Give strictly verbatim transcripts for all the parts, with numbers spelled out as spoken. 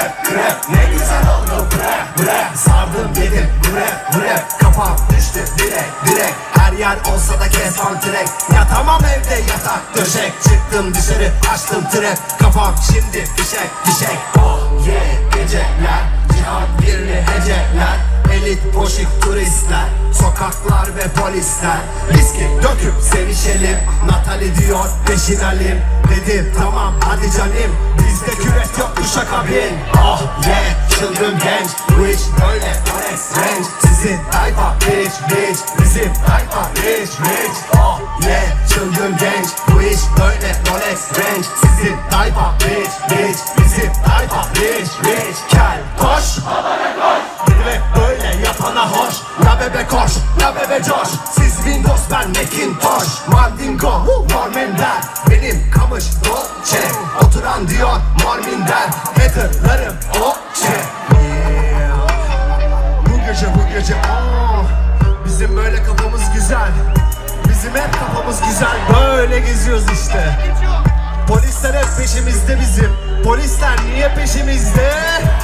Rap rap ne güzel oldu rap rap. Sardım yedim rap rap. Kafam düştü direkt direkt. Her yer olsa da kesman direkt. Yatamam evde yatak döşek. Çıktım dışarı açtım trap. Kafam şimdi fişek fişek. Oh yeah geceler. Cihan birli heceler. Elit boşik turistler. Sokaklar ve polisler. Viski döküp sevişelim. Natali diyor peşin alim. Dedim tamam hadi canım. Bizde küret yok uşaka bin. Oh yeah çılgın genç. Bu iş böyle Rolex range. Sizin tayfa rich rich. Bizim tayfa rich rich. Oh yeah çılgın genç. Bu iş böyle Rolex range. Sizin tayfa rich rich. Bizim tayfa rich rich. Kel koş dedi ve böyle yapana hoş. La bebe koş, la bebe coş. Siz Windows ben Macintosh. Mandingo, Mormender. Benim kamış Dolce. Oturan diyor Morminder. Haterlarım okçe. Yeah. Bu gece bu gece oh. Bizim böyle kafamız güzel. Bizim hep kafamız güzel. Böyle geziyoruz işte. Polisler hep peşimizde bizim. Polisler niye peşimizde?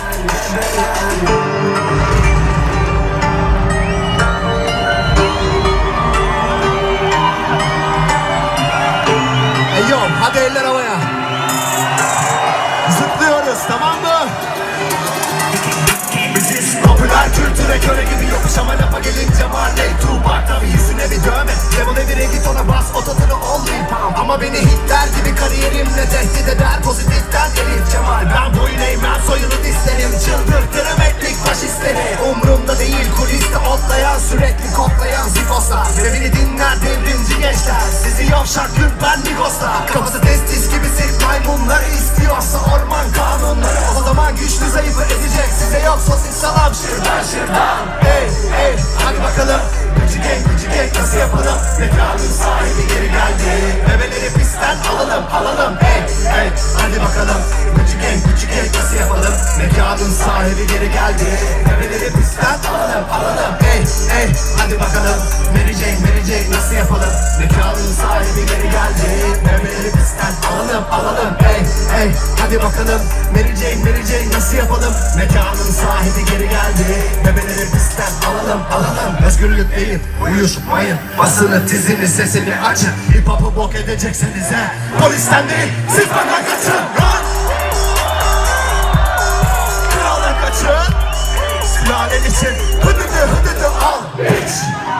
Hey yo, hadi eller havaya. Zıplıyoruz, tamam mı? Biziz popüler kültüre göre gibi yokuş ama lafa gelince Marley Tupac. Tabi yüzüne bir dövme, Devon evine git ona bas ototunu olmayayım pam. Ama beni Hitler gibi kariyerimle tehdit eder pozitiften Elif Cemal. Ben boyun eğmem soyunu dizlerim. Çıldırtırım etnik faşistleri. Umrumda değil kuliste otlayan sürekli koklayan zifoslar. Ve beni dinler devrimci gençler. Sizi yavşak lümpen Migoslar. Kafası testis gibi sirk maymunları istiyorsa orman kanunları. O zaman güçlü zayıfı ezecek. Size yok sosis salam şırdan şırdan. Hey hey hadi bakalım. Gıcı gang gıcı gang nasıl yapalım? Mekanın sahibi geri geldi. Bebeleri pistten alalım alalım. Hey hey hadi bakalım. Gıcı gang gıcı gang nasıl yapalım? Mekanın sahibi geri geldi. Bebeleri pistten alalım alalım. Hey hey hadi bakalım. Mary Jane Mary Jane nasıl yapalım? Mekanın sahibi geri geldi. Bebeleri pistten alalım alalım. Hey hey hadi bakalım. Mary Jane Mary Jane nasıl yapalım? Mekanın sahibi geri geldi. Bebeleri pistten alalım alalım. Özgürlük değil uyuşmayın. Basını tizini sesini açın. Hip hop'u bok edecekseniz he. Polisten değil siz benden kaçın. Run! Kraldan kaçın. Sülalem için hıdıdı hıdıdı al bitch.